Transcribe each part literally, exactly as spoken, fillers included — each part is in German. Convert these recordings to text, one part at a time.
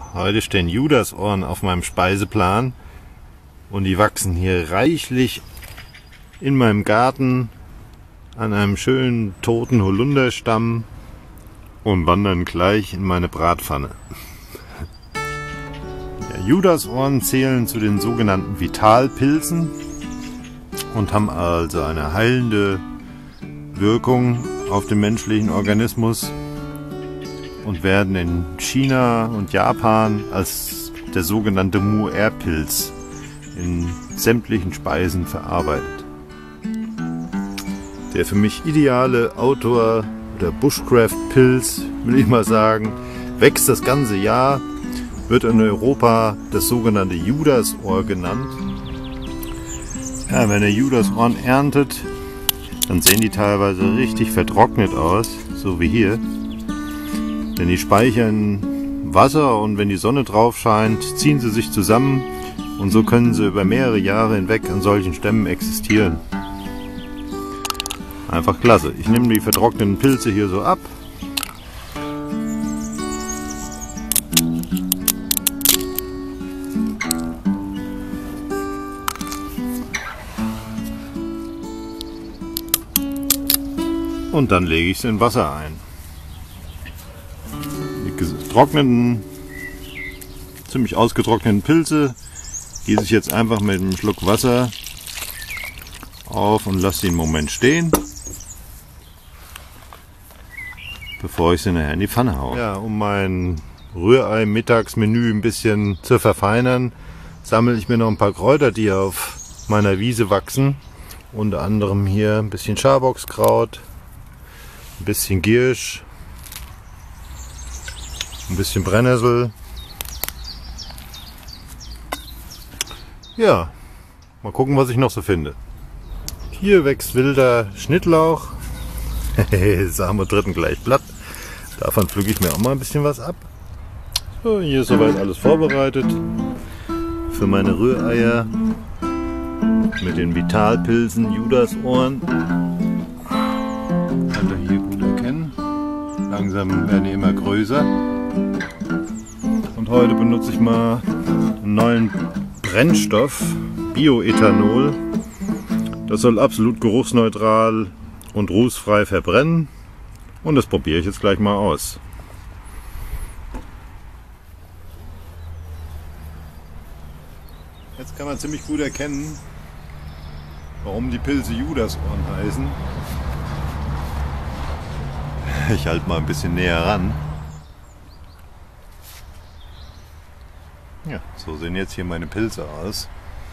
Heute stehen Judasohren auf meinem Speiseplan und die wachsen hier reichlich in meinem Garten an einem schönen toten Holunderstamm und wandern gleich in meine Bratpfanne. Ja, Judasohren zählen zu den sogenannten Vitalpilzen und haben also eine heilende Wirkung auf den menschlichen Organismus und werden in China und Japan als der sogenannte Mu-Er-Pilz in sämtlichen Speisen verarbeitet. Der für mich ideale Outdoor- oder Bushcraft-Pilz, will ich mal sagen, wächst das ganze Jahr, wird in Europa das sogenannte Judasohr genannt. Ja, wenn ihr Judasohren erntet, dann sehen die teilweise richtig vertrocknet aus, so wie hier. Denn die speichern Wasser und wenn die Sonne drauf scheint, ziehen sie sich zusammen und so können sie über mehrere Jahre hinweg an solchen Stämmen existieren. Einfach klasse. Ich nehme die vertrockneten Pilze hier so ab. Und dann lege ich sie in Wasser ein. Die getrockneten, ziemlich ausgetrockneten Pilze gieße ich jetzt einfach mit einem Schluck Wasser auf und lasse sie einen Moment stehen, bevor ich sie nachher in die Pfanne haue. Ja, um mein Rührei-Mittagsmenü ein bisschen zu verfeinern, sammle ich mir noch ein paar Kräuter, die auf meiner Wiese wachsen. Unter anderem hier ein bisschen Schaboxkraut, ein bisschen Giersch, ein bisschen Brennnessel. Ja, mal gucken, was ich noch so finde. Hier wächst wilder Schnittlauch. Sagen wir dritten gleich Blatt. Davon pflücke ich mir auch mal ein bisschen was ab. So, hier ist soweit alles vorbereitet für meine Rühreier mit den Vitalpilzen, Judasohren. Könnt ihr hier gut erkennen. Langsam werden die immer größer. Und heute benutze ich mal einen neuen Brennstoff, Bioethanol. Das soll absolut geruchsneutral und rußfrei verbrennen. Und das probiere ich jetzt gleich mal aus. Jetzt kann man ziemlich gut erkennen, warum die Pilze Judasohren heißen. Ich halte mal ein bisschen näher ran. Ja, so sehen jetzt hier meine Pilze aus.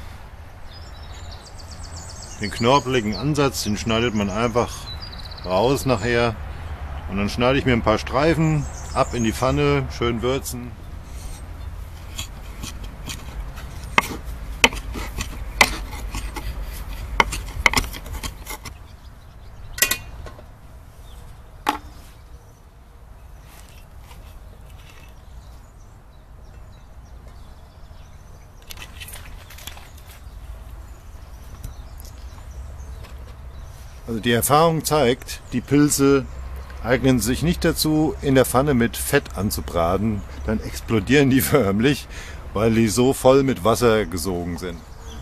Den knorpeligen Ansatz, den schneidet man einfach raus nachher. Und dann schneide ich mir ein paar Streifen ab in die Pfanne, schön würzen. Also die Erfahrung zeigt, die Pilze eignen sich nicht dazu, in der Pfanne mit Fett anzubraten. Dann explodieren die förmlich, weil die so voll mit Wasser gesogen sind.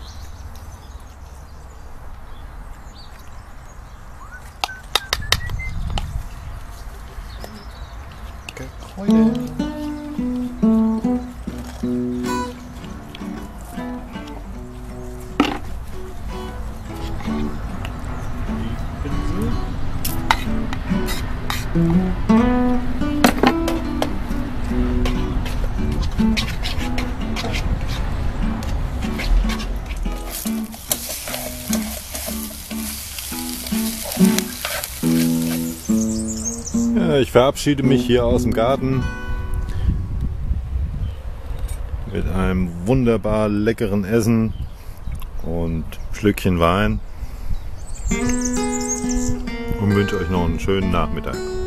Kräuter. Ja, ich verabschiede mich hier aus dem Garten mit einem wunderbar leckeren Essen und Schlückchen Wein und wünsche euch noch einen schönen Nachmittag.